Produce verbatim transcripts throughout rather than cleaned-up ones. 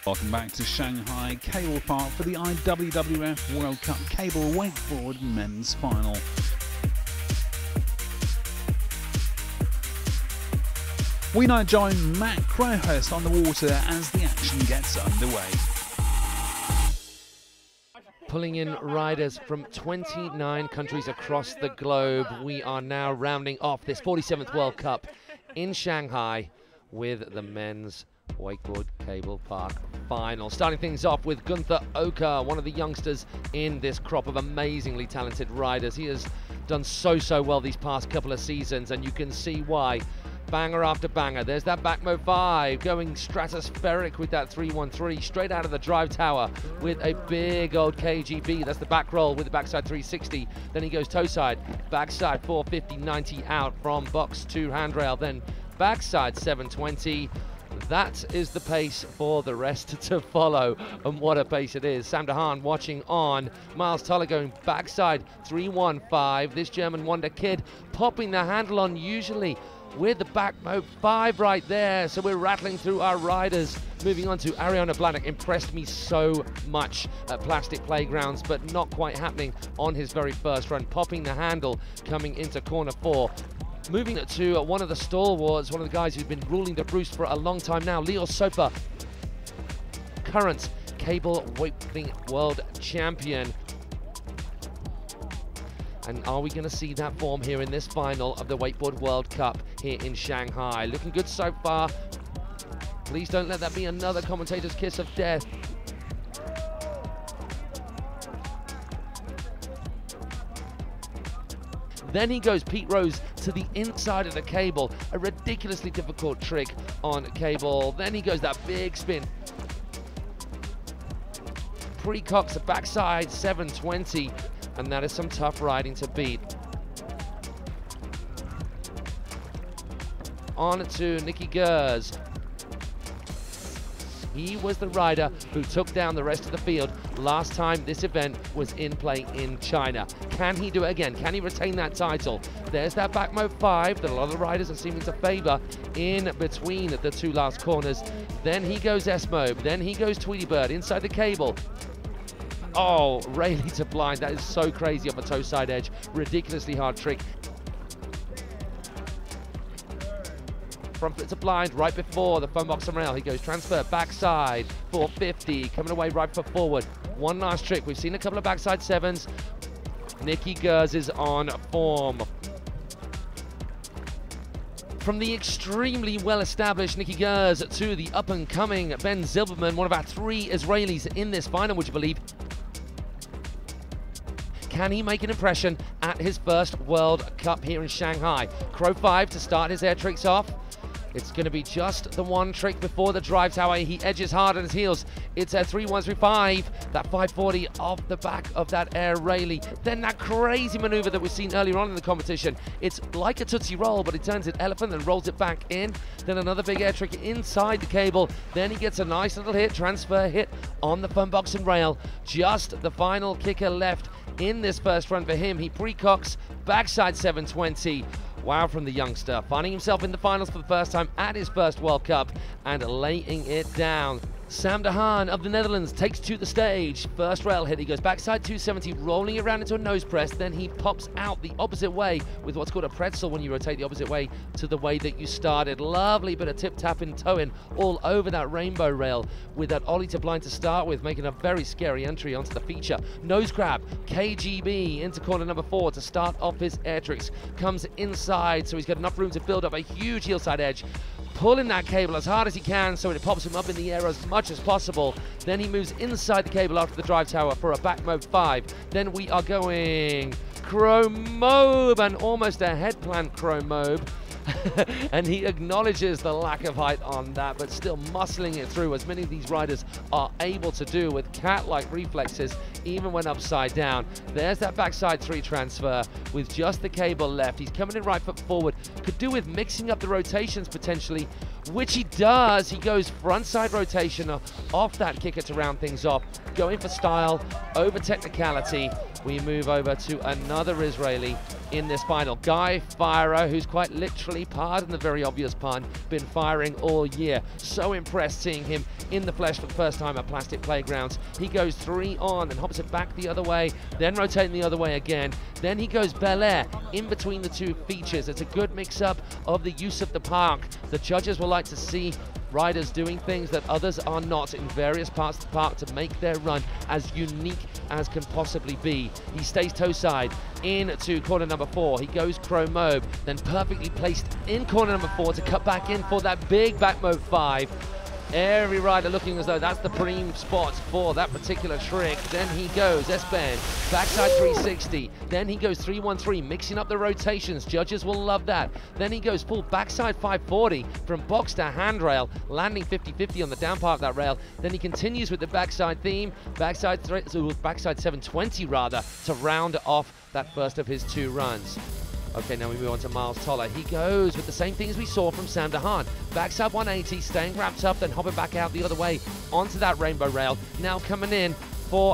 Welcome back to Shanghai Cable Park for the I W W F World Cup Cable Wakeboard Men's Final. We now join Matt Crowhurst on the water as the action gets underway. Pulling in riders from twenty-nine countries across the globe, we are now rounding off this forty-seventh World Cup in Shanghai with the men's wakeboard cable park final. Starting things off with Gunther Oka, one of the youngsters in this crop of amazingly talented riders. He has done so, so well these past couple of seasons, and you can see why. Banger after banger. There's that back mode five going stratospheric with that three one three straight out of the drive tower with a big old K G B. That's the back roll with the backside three sixty. Then he goes toe side, backside four fifty, ninety out from box two handrail. Then backside seven twenty. That is the pace for the rest to follow, and what a pace it is. Sam DeHaan watching on. Miles Toller going backside three one five. This German wonder kid popping the handle on usually with the back mode five right there. So we're rattling through our riders. Moving on to Ariana Blanek. Impressed me so much at Plastic Playgrounds, but not quite happening on his very first run. Popping the handle coming into corner four. Moving to one of the stalwarts, one of the guys who's been ruling the roost for a long time now, Leo Soper, current cable weightlifting world champion. And are we going to see that form here in this final of the Wakeboard World Cup here in Shanghai? Looking good so far. Please don't let that be another commentator's kiss of death. Then he goes Pete Rose to the inside of the cable. A ridiculously difficult trick on cable. Then he goes that big spin. Precocks a backside seven twenty. And that is some tough riding to beat. On to Nicky Gers. He was the rider who took down the rest of the field last time this event was in play in China. Can he do it again? Can he retain that title? There's that back mode five that a lot of riders are seeming to favor in between the two last corners. Then he goes S-mode. Then he goes Tweety Bird inside the cable. Oh, Rayleigh to blind. That is so crazy off a toe side edge. Ridiculously hard trick. Front foot to blind right before the foam box and rail. He goes transfer backside four fifty, coming away right foot forward. One last trick. We've seen a couple of backside sevens. Nicky Gers is on form. From the extremely well-established Nicky Gers to the up-and-coming Ben Zilberman, one of our three Israelis in this final, would you believe? Can he make an impression at his first World Cup here in Shanghai? Crow five to start his air tricks off. It's going to be just the one trick before the drive tower. He edges hard on his heels. It's a three one three five. That five forty off the back of that air Rayleigh. Then that crazy maneuver that we've seen earlier on in the competition. It's like a Tootsie Roll, but he turns it elephant and rolls it back in. Then another big air trick inside the cable. Then he gets a nice little hit, transfer hit on the foam box and rail. Just the final kicker left in this first run for him. He precocks backside seven twenty. Wow from the youngster, finding himself in the finals for the first time at his first World Cup and laying it down. Sam DeHaan of the Netherlands takes to the stage. First rail hit, he goes backside two seventy, rolling around into a nose press. Then he pops out the opposite way with what's called a pretzel when you rotate the opposite way to the way that you started. Lovely bit of tip tap and toe in all over that rainbow rail with that ollie to blind to start with, making a very scary entry onto the feature. Nose grab, K G B into corner number four to start off his air tricks. Comes inside, so he's got enough room to build up a huge heel side edge. Pulling that cable as hard as he can so it pops him up in the air as much as possible. Then he moves inside the cable after the drive tower for a back mode five. Then we are going Crow Mobe, and almost a head plant Crow Mobe. And he acknowledges the lack of height on that, but still muscling it through, as many of these riders are able to do with cat-like reflexes, even when upside down. There's that backside three transfer with just the cable left. He's coming in right foot forward. Could do with mixing up the rotations potentially which he does. He goes frontside rotation off that kicker to round things off, going for style over technicality. We move over to another Israeli in this final. Guy Firer, who's quite literally, pardon the very obvious pun, been firing all year. So impressed seeing him in the flesh for the first time at Plastic Playgrounds. He goes three on and hops it back the other way, then rotating the other way again. Then he goes Bel Air in between the two features. It's a good mix-up of the use of the park. The judges will like to see riders doing things that others are not in various parts of the park to make their run as unique as can possibly be. He stays toe side into corner number four. He goes Crow Mobe, then perfectly placed in corner number four to cut back in for that big back Mobe five. Every rider looking as though that's the prime spot for that particular trick. Then he goes S-bend, backside three sixty. Then he goes three one three, mixing up the rotations. Judges will love that. Then he goes full backside five forty from box to handrail, landing fifty fifty on the down part of that rail. Then he continues with the backside theme, backside, so backside seven twenty rather, to round off that first of his two runs. Okay, now we move on to Miles Toller. He goes with the same things we saw from Sam DeHaan. Backside one eighty, staying wrapped up, then hopping back out the other way onto that rainbow rail. Now coming in for,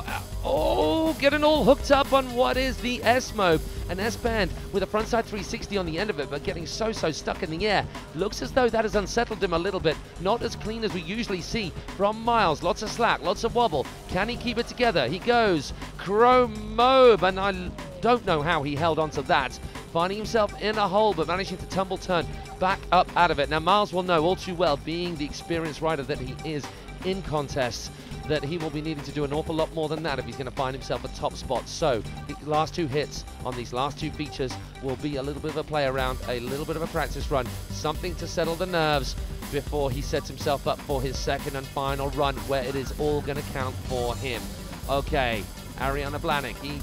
oh, getting all hooked up on what is the S-Mobe. An S-band with a frontside three sixty on the end of it, but getting so, so stuck in the air. Looks as though that has unsettled him a little bit. Not as clean as we usually see from Miles. Lots of slack, lots of wobble. Can he keep it together? He goes Crow Mobe, and I don't know how he held on to that. Finding himself in a hole, but managing to tumble turn back up out of it. Now, Miles will know all too well, being the experienced rider that he is in contests, that he will be needing to do an awful lot more than that if he's going to find himself a top spot. So, the last two hits on these last two features will be a little bit of a play around, a little bit of a practice run, something to settle the nerves before he sets himself up for his second and final run, where it is all going to count for him. Okay. Ariana Blahnik, he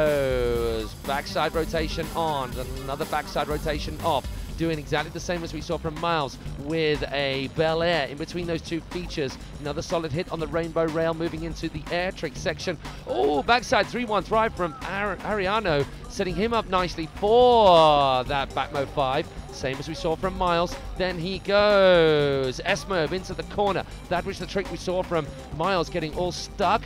goes backside rotation on, another backside rotation off, doing exactly the same as we saw from Miles with a Bel Air in between those two features. Another solid hit on the rainbow rail, moving into the air trick section. Oh, backside three one thrive from Ar Ariano, setting him up nicely for that back Mobe five. Same as we saw from Miles. Then he goes S-Mobe into the corner. That was the trick we saw from Miles, getting all stuck.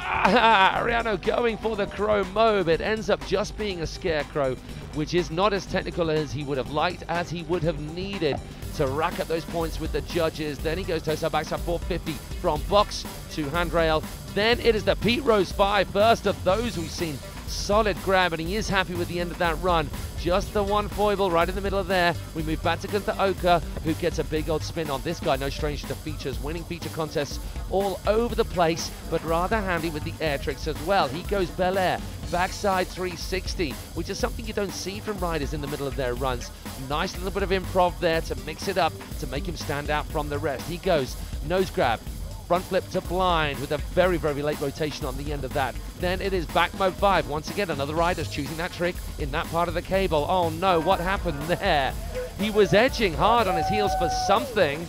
Ah, Ariano going for the Crow Mobe. It ends up just being a scarecrow, which is not as technical as he would have liked, as he would have needed to rack up those points with the judges. Then he goes toe-side backside four fifty from box to handrail. Then it is the Pete Rose five, first of those we've seen. Solid grab, and he is happy with the end of that run. Just the one foible right in the middle of there. We move back to Gunther Oka, who gets a big old spin on this guy. No stranger to features, winning feature contests all over the place, but rather handy with the air tricks as well. He goes Bel Air, backside three sixty, which is something you don't see from riders in the middle of their runs. Nice little bit of improv there to mix it up, to make him stand out from the rest. He goes nose grab, front flip to blind with a very, very late rotation on the end of that. Then it is back Mobe five. Once again, another rider's choosing that trick in that part of the cable. Oh no, what happened there? He was edging hard on his heels for something,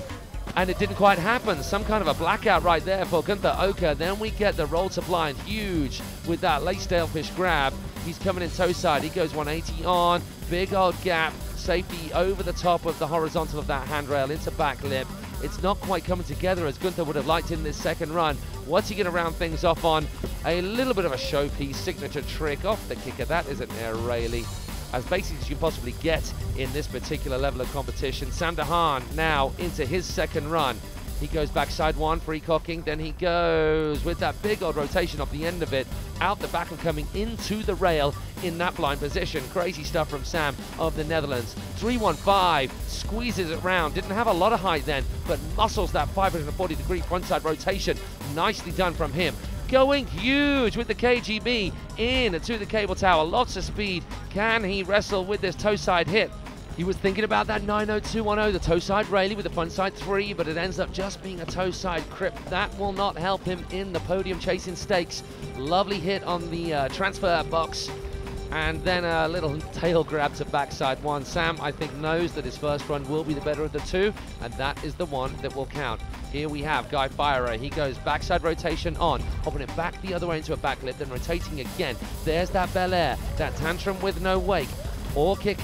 and it didn't quite happen. Some kind of a blackout right there for Gunther Oka. Then we get the roll to blind, huge with that late stalefish grab. He's coming in toe side. He goes one eighty on, big old gap, safety over the top of the horizontal of that handrail into back lip. It's not quite coming together as Gunther would have liked in this second run. What's he going to round things off on? A little bit of a showpiece signature trick off the kicker. That is an Israeli, as basic as you possibly get in this particular level of competition. Sam DeHaan now into his second run. He goes backside one, free cocking, then he goes with that big old rotation off the end of it, out the back and coming into the rail in that blind position. Crazy stuff from Sam of the Netherlands. three one five, squeezes it round, didn't have a lot of height then, but muscles that five hundred forty degree frontside rotation. Nicely done from him. Going huge with the K G B in to the cable tower, lots of speed. Can he wrestle with this toe side hit? He was thinking about that nine oh two one oh, the toe side Rayleigh with the front side three, but it ends up just being a toe side crip. That will not help him in the podium chasing stakes. Lovely hit on the uh, transfer box, and then a little tail grab to backside one. Sam, I think, knows that his first run will be the better of the two, and that is the one that will count. Here we have Guy Firer. He goes backside rotation on, hopping it back the other way into a back lip, then rotating again. There's that Bel Air, that tantrum with no wake or kicker.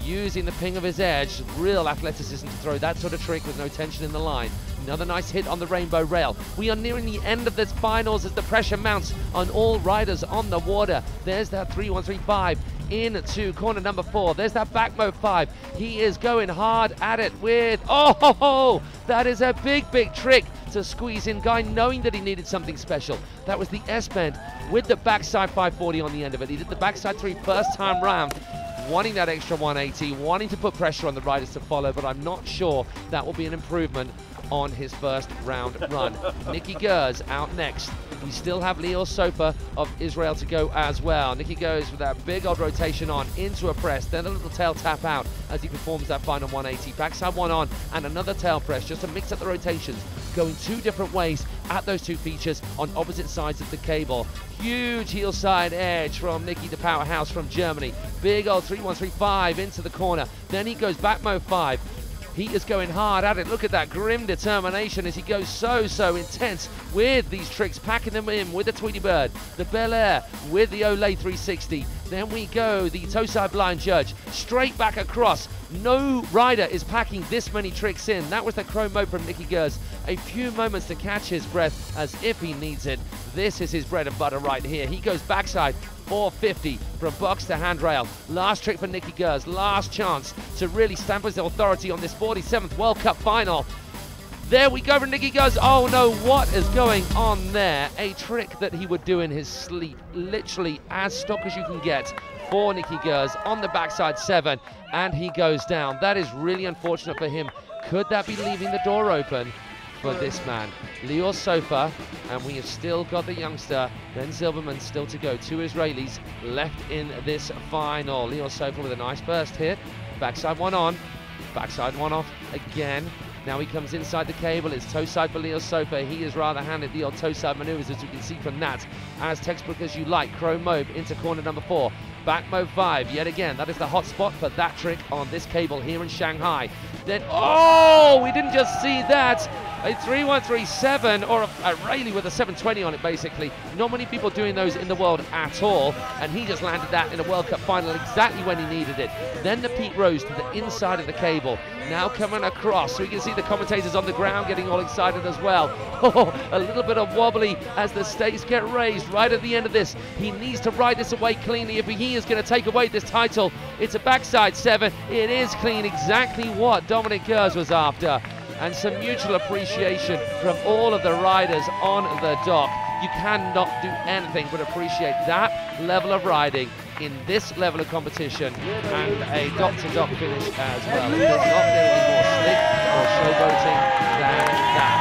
using the ping of his edge, real athleticism to throw that sort of trick with no tension in the line. Another nice hit on the rainbow rail. We are nearing the end of this finals as the pressure mounts on all riders on the water. There's that three one three five into corner number four. There's that back mode five. He is going hard at it with, oh, ho, ho, that is a big, big trick to squeeze in Guy, knowing that he needed something special. That was the S-bend with the backside five forty on the end of it. He did the backside three first time round, wanting that extra one eighty, wanting to put pressure on the riders to follow, but I'm not sure that will be an improvement on his first round run. Nicky Gers out next. We still have Leo Sofa of Israel to go as well. Nicky goes with that big old rotation on into a press, then a little tail tap out as he performs that final one eighty. Backside one on and another tail press just to mix up the rotations, going two different ways at those two features on opposite sides of the cable. Huge heel side edge from Nicky, the powerhouse from Germany. Big old three one three five into the corner. Then he goes back mode five. He is going hard at it. Look at that grim determination as he goes so, so intense with these tricks, packing them in with the Tweety Bird, the Bel Air with the Olay three sixty. Then we go the toe side blind judge, straight back across. No rider is packing this many tricks in. That was the chrome mode from Nicky Gers. A few moments to catch his breath as if he needs it. This is his bread and butter right here. He goes backside four fifty from box to handrail. Last trick for Nicky Gers. Last chance to really stamp his authority on this forty-seventh World Cup final. There we go for Nicky Gers. Oh no, what is going on there? A trick that he would do in his sleep. Literally as stock as you can get for Nicky Gers on the backside seven, and he goes down. That is really unfortunate for him. Could that be leaving the door open for this man? Leo Sofa, and we have still got the youngster Ben Zilberman still to go. Two Israelis left in this final. Leo Sofa with a nice first hit, backside one on, backside one off again. Now he comes inside the cable. It's toe side for Leo Sofa. He is rather handed the old toe side maneuvers, as you can see from that. As textbook as you like. Chrome mode into corner number four. Back mode five. Yet again, that is the hot spot for that trick on this cable here in Shanghai. Then, oh, we didn't just see that. A three one three seven, or a, a Rayleigh with a seven twenty on it, basically. Not many people doing those in the world at all, and he just landed that in a World Cup final exactly when he needed it. Then the Pete Rose to the inside of the cable. Now coming across, so we can see the commentators on the ground getting all excited as well. Oh, a little bit of wobbly as the stakes get raised right at the end of this. He needs to ride this away cleanly if he is going to take away this title. It's a backside seven. It is clean, exactly what Dominic Gers was after. And some mutual appreciation from all of the riders on the dock. You cannot do anything but appreciate that level of riding in this level of competition, and a dock-to-dock finish as well. It does not get any more slick or showboating than that.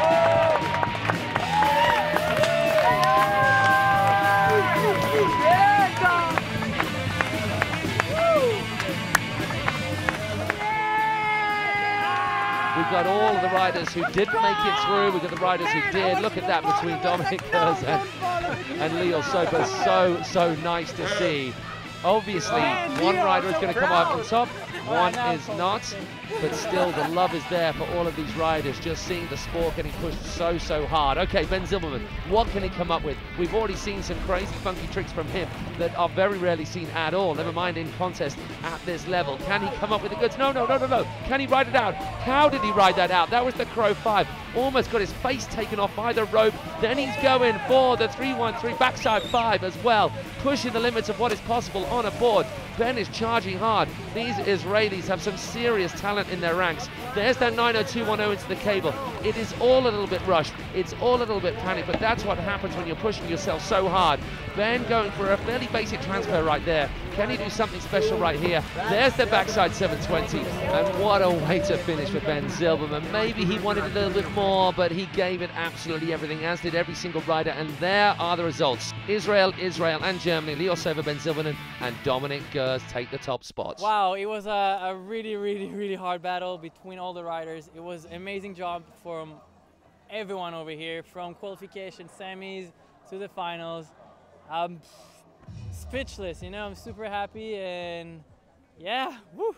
We've got all of the riders who didn't make it through. We've got the riders who did. Look at that between Dominic Gers and, and Leo Sofa. So, so nice to see. Obviously, one rider is going to come out on top, one is not, but still the love is there for all of these riders, just seeing the sport getting pushed so, so hard. Okay, Ben Zilberman, what can he come up with? We've already seen some crazy, funky tricks from him that are very rarely seen at all, never mind in contest at this level. Can he come up with the goods? No, no, no, no, no. Can he ride it out? How did he ride that out? That was the Crow five. Almost got his face taken off by the rope. Then he's going for the three one three backside five as well, pushing the limits of what is possible on a board. Ben is charging hard. These Israelis have some serious talent in their ranks. There's that nine oh two one oh into the cable. It is all a little bit rushed. It's all a little bit panicked, but that's what happens when you're pushing yourself so hard. Ben going for a fairly basic transfer right there. Can he do something special right here? There's the backside seven twenty, and what a way to finish for Ben Zilberman. Maybe he wanted a little bit more, but he gave it absolutely everything, as did every single rider, and there are the results. Israel, Israel, and Germany. Leo Sofa, Ben Zilberman, and Dominic Gers take the top spots. Wow, it was a, a really, really, really hard battle between all the riders. It was an amazing job from everyone over here, from qualification, semis, to the finals. Um, speechless, you know, I'm super happy, and yeah, woo!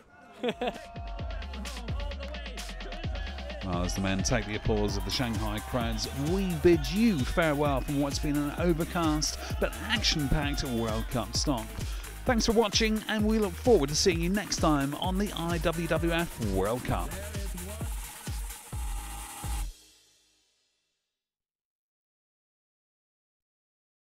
Well, as the men take the applause of the Shanghai crowds, we bid you farewell from what's been an overcast but action-packed World Cup stop. Thanks for watching, and we look forward to seeing you next time on the I W W F World Cup.